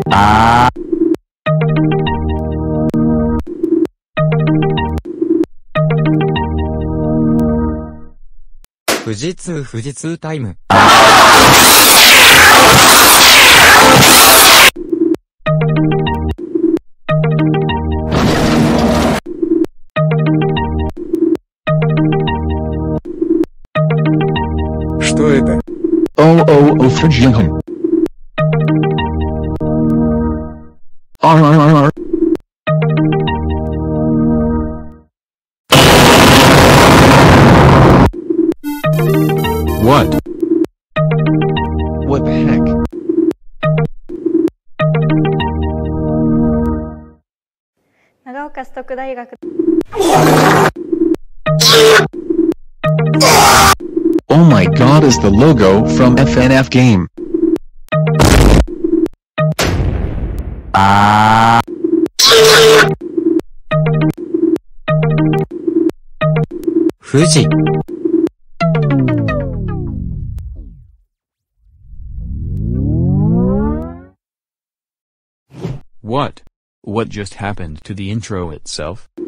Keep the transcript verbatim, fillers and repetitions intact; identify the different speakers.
Speaker 1: あー。富士通富士通タイム。
Speaker 2: Что это?
Speaker 3: О-о-о-фриджингом. Ар-ар-ар-ар.
Speaker 2: What?
Speaker 3: What the heck? Oh my god, is the logo from F N F game.
Speaker 1: あー。富士。
Speaker 2: What? What just happened to the intro itself?